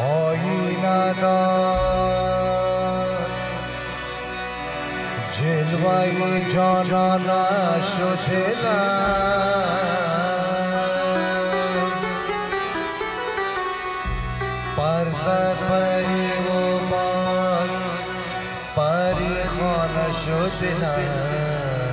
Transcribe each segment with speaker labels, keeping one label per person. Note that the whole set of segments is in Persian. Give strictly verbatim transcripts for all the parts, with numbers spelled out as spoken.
Speaker 1: آینه دار جلوه جانانش رو دلم برزد پری و باز پری خانش رو دلم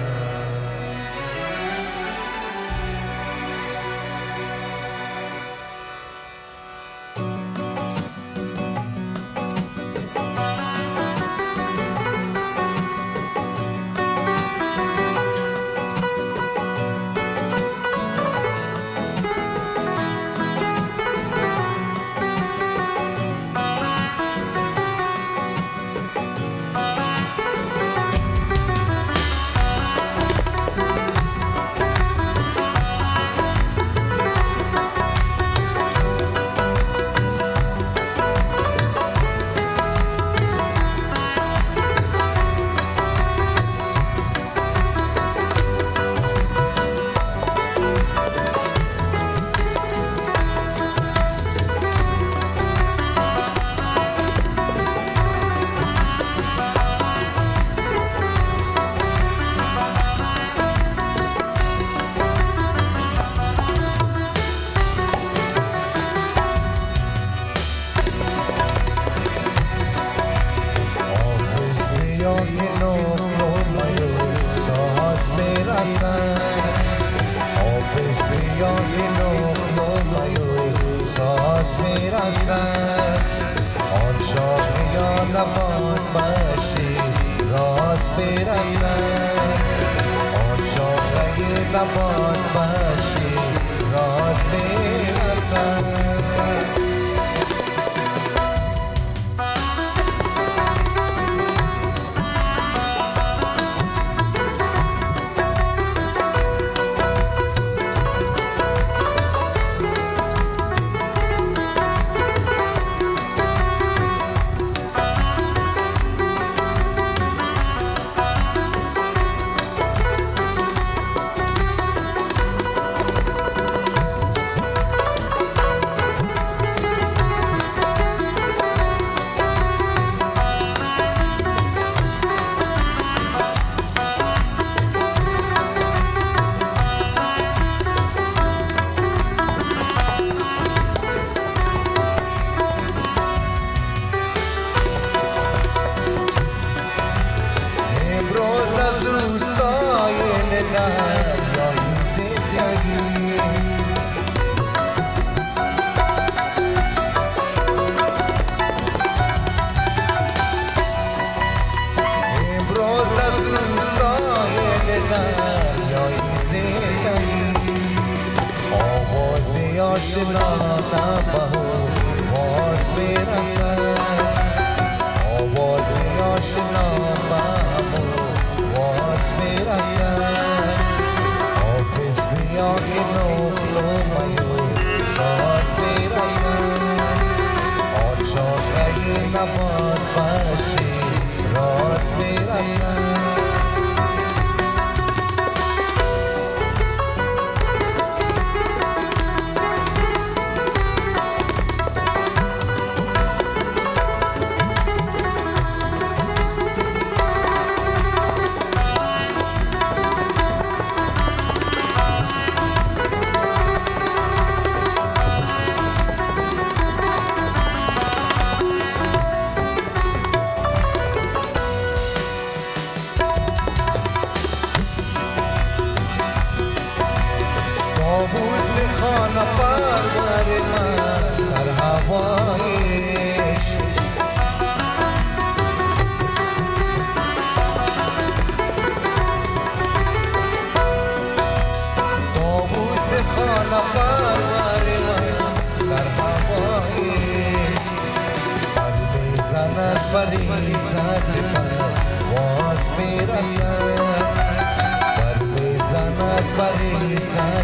Speaker 1: لبان باشی راز میرسن آشنا نبهو باز میرسن آوازی آشنا بهمو باز میرسن حافظ بیا که نخلو میو ساز میرسن آچاقه نباد باشی راز میرسن خانه پرور من در هوایش طاووس خانه پرور من در هوایش پر میزند ولی زد من باز میرسد پر میزند ولی زد